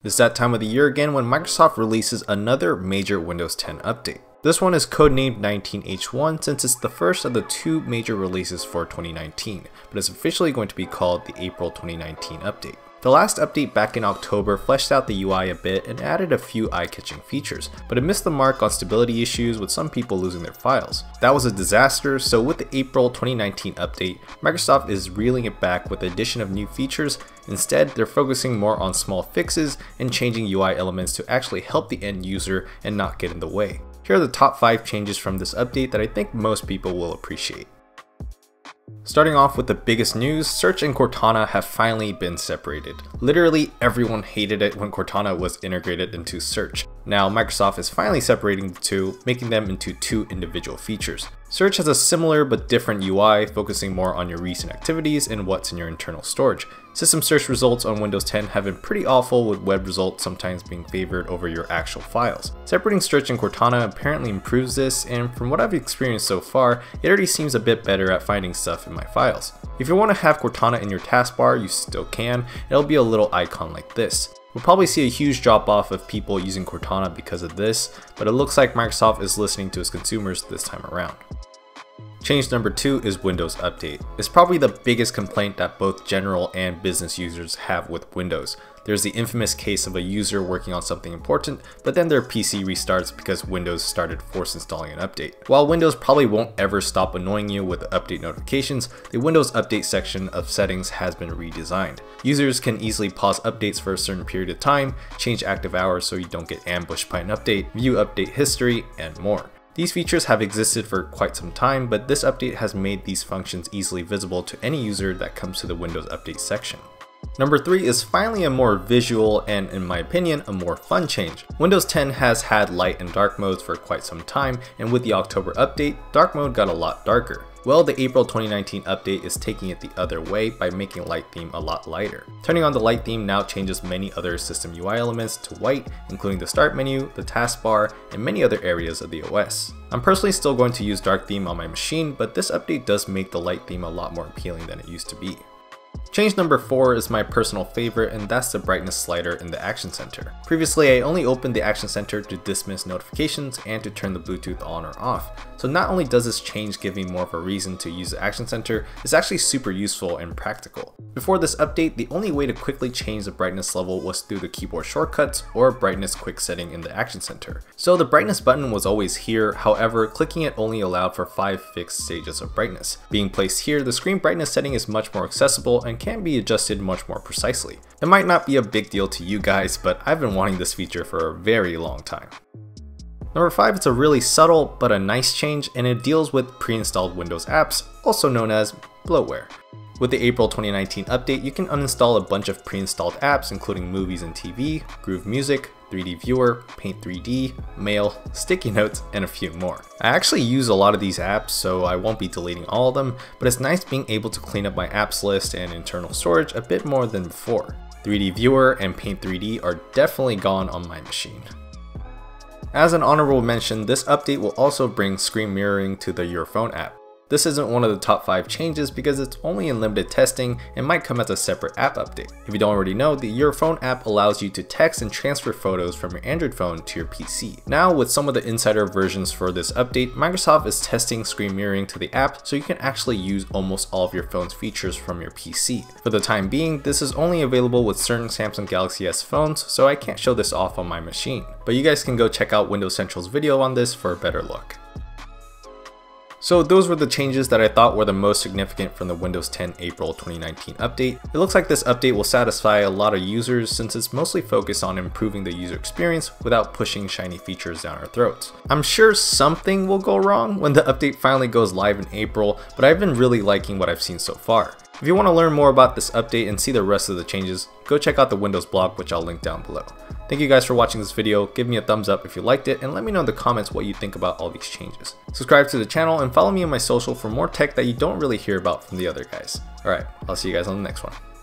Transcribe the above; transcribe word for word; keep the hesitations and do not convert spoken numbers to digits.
It's that time of the year again when Microsoft releases another major Windows ten update. This one is codenamed nineteen H one since it's the first of the two major releases for twenty nineteen, but it's officially going to be called the April twenty nineteen update. The last update back in October fleshed out the U I a bit and added a few eye-catching features, but it missed the mark on stability issues with some people losing their files. That was a disaster, so with the April twenty nineteen update, Microsoft is reeling it back with the addition of new features. Instead, they're focusing more on small fixes and changing U I elements to actually help the end user and not get in the way. Here are the top five changes from this update that I think most people will appreciate. Starting off with the biggest news, Search and Cortana have finally been separated. Literally everyone hated it when Cortana was integrated into Search. Now Microsoft is finally separating the two, making them into two individual features. Search has a similar but different U I, focusing more on your recent activities and what's in your internal storage. System search results on Windows ten have been pretty awful, with web results sometimes being favored over your actual files. Separating Search and Cortana apparently improves this, and from what I've experienced so far, it already seems a bit better at finding stuff in my files. If you want to have Cortana in your taskbar, you still can. It'll be a little icon like this. We'll probably see a huge drop off of people using Cortana because of this, but it looks like Microsoft is listening to its consumers this time around. Change number two is Windows Update. It's probably the biggest complaint that both general and business users have with Windows. There's the infamous case of a user working on something important, but then their P C restarts because Windows started force installing an update. While Windows probably won't ever stop annoying you with update notifications, the Windows Update section of settings has been redesigned. Users can easily pause updates for a certain period of time, change active hours so you don't get ambushed by an update, view update history, and more. These features have existed for quite some time, but this update has made these functions easily visible to any user that comes to the Windows Update section. Number three is finally a more visual and, in my opinion, a more fun change. Windows ten has had light and dark modes for quite some time, and with the October update, dark mode got a lot darker. Well, the April twenty nineteen update is taking it the other way by making light theme a lot lighter. Turning on the light theme now changes many other system U I elements to white, including the start menu, the taskbar, and many other areas of the O S. I'm personally still going to use dark theme on my machine, but this update does make the light theme a lot more appealing than it used to be. Change number four is my personal favorite, and that's the brightness slider in the Action Center. Previously, I only opened the Action Center to dismiss notifications and to turn the Bluetooth on or off. So not only does this change give me more of a reason to use the Action Center, it's actually super useful and practical. Before this update, the only way to quickly change the brightness level was through the keyboard shortcuts or brightness quick setting in the Action Center. So the brightness button was always here, however, clicking it only allowed for five fixed stages of brightness. Being placed here, the screen brightness setting is much more accessible and can be adjusted much more precisely. It might not be a big deal to you guys, but I've been wanting this feature for a very long time. Number five, it's a really subtle but a nice change, and it deals with pre-installed Windows apps, also known as bloatware. With the April twenty nineteen update, you can uninstall a bunch of pre-installed apps including Movies and T V, Groove Music, three D Viewer, Paint three D, Mail, Sticky Notes, and a few more. I actually use a lot of these apps, so I won't be deleting all of them, but it's nice being able to clean up my apps list and internal storage a bit more than before. three D Viewer and Paint three D are definitely gone on my machine. As an honorable mention, this update will also bring screen mirroring to the Your Phone app. This isn't one of the top five changes because it's only in limited testing and might come as a separate app update. If you don't already know, the Your Phone app allows you to text and transfer photos from your Android phone to your P C. Now, with some of the insider versions for this update, Microsoft is testing screen mirroring to the app so you can actually use almost all of your phone's features from your P C. For the time being, this is only available with certain Samsung Galaxy S phones, so I can't show this off on my machine. But you guys can go check out Windows Central's video on this for a better look. So those were the changes that I thought were the most significant from the Windows ten April twenty nineteen update. It looks like this update will satisfy a lot of users since it's mostly focused on improving the user experience without pushing shiny features down our throats. I'm sure something will go wrong when the update finally goes live in April, but I've been really liking what I've seen so far. If you want to learn more about this update and see the rest of the changes, go check out the Windows blog, which I'll link down below. Thank you guys for watching this video. Give me a thumbs up if you liked it, and let me know in the comments what you think about all these changes. Subscribe to the channel and follow me on my social for more tech that you don't really hear about from the other guys. Alright, I'll see you guys on the next one.